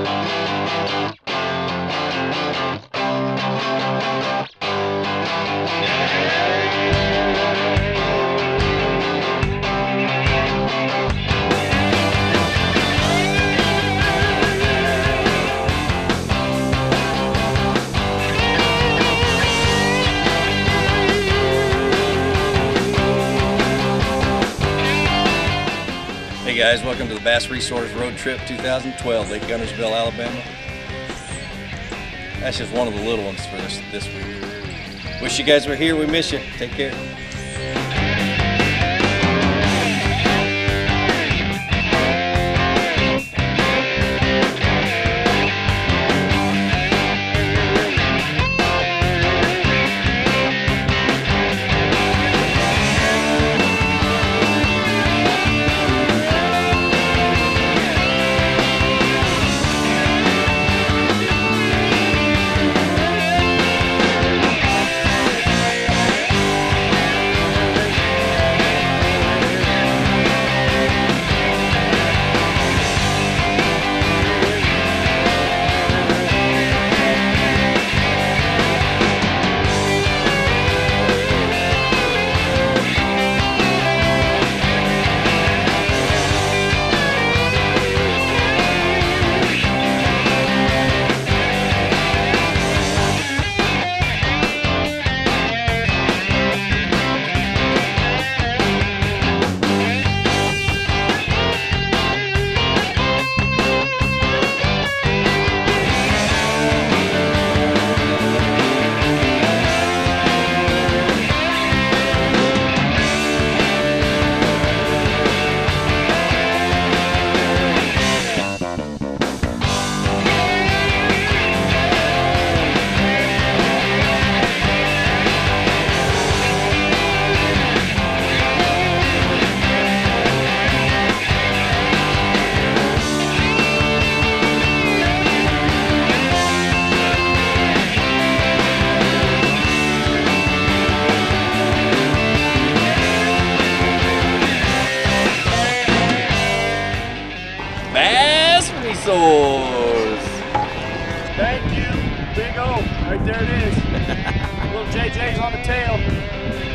Hey guys, welcome to the Bass Resource Road Trip 2012, Lake Guntersville, Alabama. That's just one of the little ones for this week. Wish you guys were here. We miss you. Take care. Bass Resource. Thank you, Big O. Right there it is. Little JJ's on the tail.